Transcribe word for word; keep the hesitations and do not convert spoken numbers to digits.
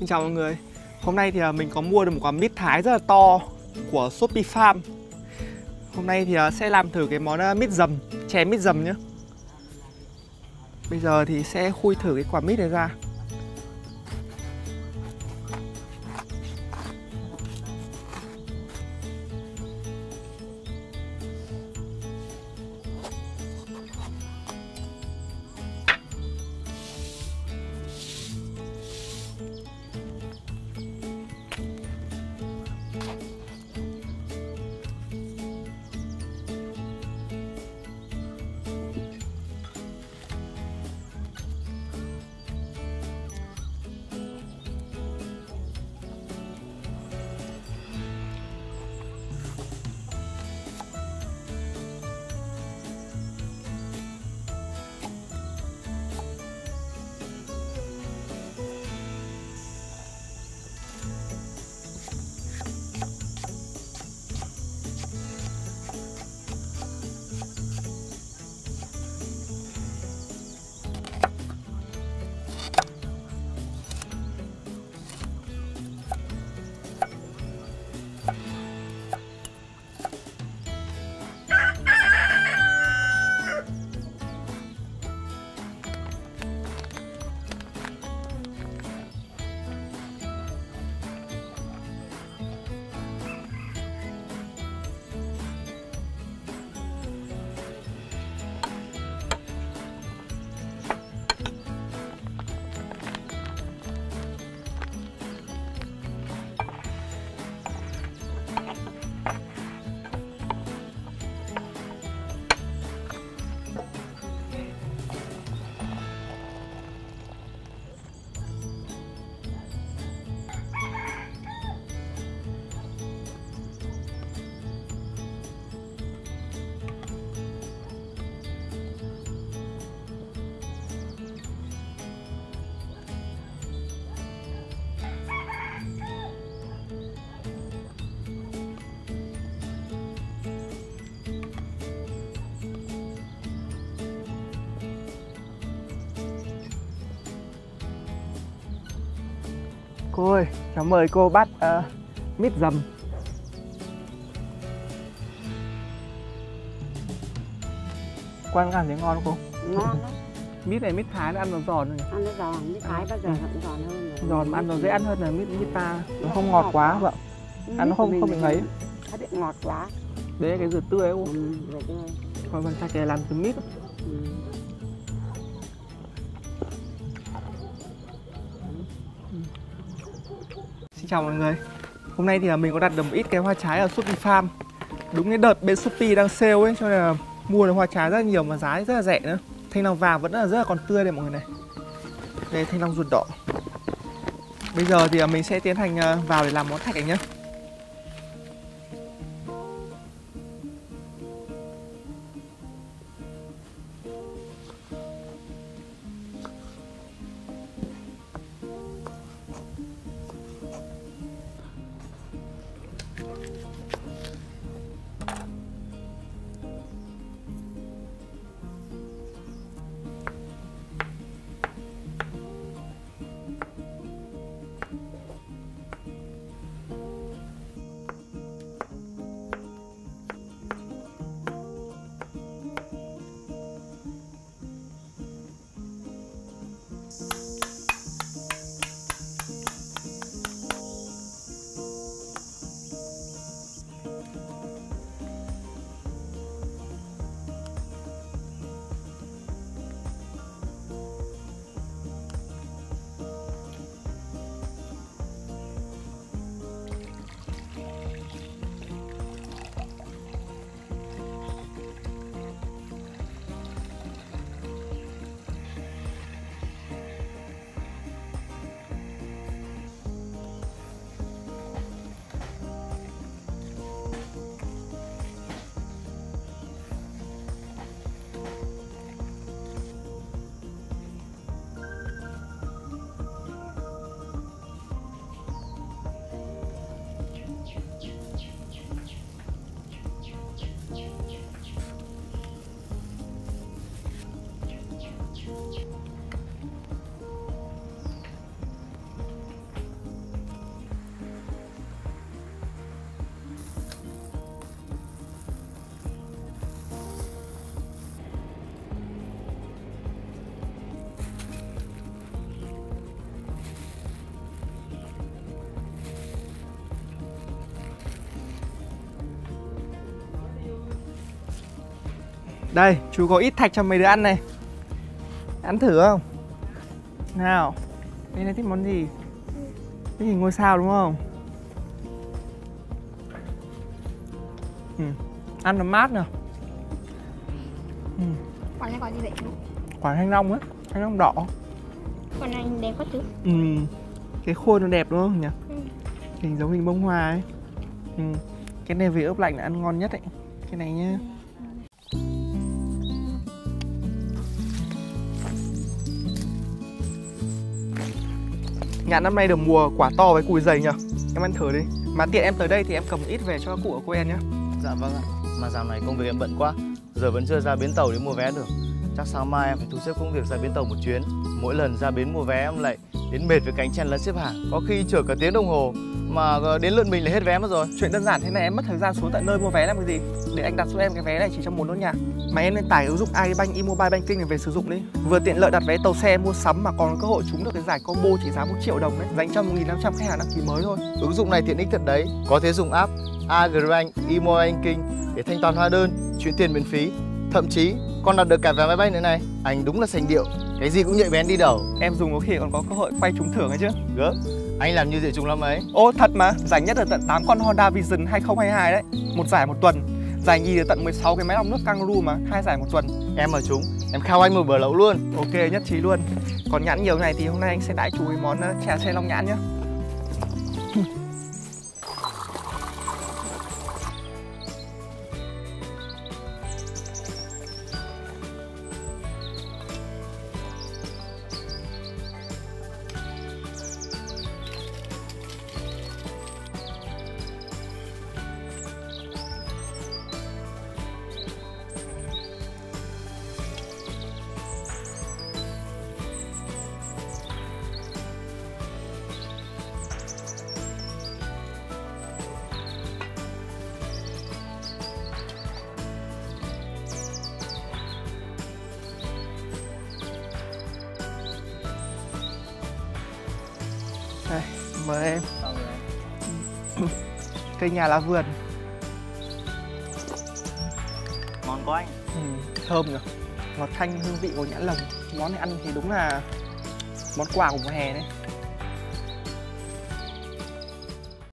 Xin chào mọi người. Hôm nay thì mình có mua được một quả mít Thái rất là to của Shopee Farm. Hôm nay thì sẽ làm thử cái món mít dầm, chè mít dầm nhé. Bây giờ thì sẽ khui thử cái quả mít này ra. Cô ơi, cháu mời cô bắt uh, mít dầm. Quan cảm thấy ngon không cô? Ngon lắm. Mít này mít Thái nó ăn giòn giòn rồi. Ăn nó giòn, mít Thái bao giờ vẫn giòn hơn rồi. Giòn mà ăn nó dễ ăn hơn là mít mít ta. Nó không ngọt quá vợ. Ăn nó không không bị ngấy. Nó bị ngọt quá. Đấy cái dừa tươi ấy cô. Ừ, dừa tươi. Còn con chả làm từ mít. Ừ. Xin chào mọi người. Hôm nay thì mình có đặt được một ít cái hoa trái ở Shopee Farm. Đúng cái đợt bên Shopee đang sale ấy, cho nên là mua được hoa trái rất là nhiều mà giá rất là rẻ nữa. Thanh long vàng vẫn là rất là còn tươi đây mọi người này. Đây thanh long ruột đỏ. Bây giờ thì mình sẽ tiến hành vào để làm món thạch này nhé. Đây, chú có ít thạch cho mấy đứa ăn này. Ăn thử không? Nào. Đây là thích món gì? Cái gì ngôi sao đúng không? Ừ. Ăn nó mát nè. Ừ. Quả này quả gì vậy chú? Quả thanh long á, thanh long đỏ. Quả này đẹp quá chú. Ừ. Cái khuôn nó đẹp đúng không nhỉ? Ừ. Hình giống hình bông hoa ấy. Ừ. Cái này về ướp lạnh là ăn ngon nhất đấy. Cái này nhá. Nhãn năm nay được mùa quả to với cùi dày nhỉ? Em ăn thử đi. Mà tiện em tới đây thì em cầm ít về cho cụ ở quê ăn nhá. Dạ vâng ạ. Mà dạo này công việc em bận quá, giờ vẫn chưa ra bến tàu để mua vé được. Chắc sáng mai em phải thu xếp công việc ra bến tàu một chuyến. Mỗi lần ra bến mua vé em lại đến mệt với cánh chen lẫn xếp hàng. Có khi chờ cả tiếng đồng hồ mà đến lượt mình là hết vé mất rồi. Chuyện đơn giản thế này em mất thời gian xuống tận nơi mua vé làm cái gì? Để anh đặt giúp em cái vé này chỉ trong một nốt nhạc. Mà em nên tải ứng dụng iBank eMobile Banking này về sử dụng đi. Vừa tiện lợi đặt vé tàu xe mua sắm mà còn có cơ hội trúng được cái giải combo trị giá một triệu đồng đấy, dành cho một nghìn năm trăm khách hàng đăng ký mới thôi. Ứng dụng này tiện ích thật đấy. Có thể dùng app Agribank eMobile Banking để thanh toán hóa đơn, chuyển tiền miễn phí, thậm chí còn đặt được cả vé máy bay nữa này. Anh đúng là sành điệu, cái gì cũng nhạy bén đi đầu. Em dùng có khi còn có cơ hội quay trúng thưởng ấy chứ. Gớm, anh làm như vậy trùng lắm ấy. Ô thật mà, giải nhất là tận tám con Honda Vision hai không hai hai đấy. Một giải một tuần. Giải nhì là tận mười sáu cái máy lọc nước Kangaroo mà, hai giải một tuần. Em mà trúng, em khao anh một bờ lậu luôn. Ok, nhất trí luôn. Còn nhãn nhiều này thì hôm nay anh sẽ đãi chú cái món uh, chè xe long nhãn nhá. Đây, mời em. Cây nhà lá vườn. Ngon quá anh. Ừ, thơm nhỉ. Ngọt thanh hương vị của nhãn lồng. Món này ăn thì đúng là món quà của mùa hè đấy.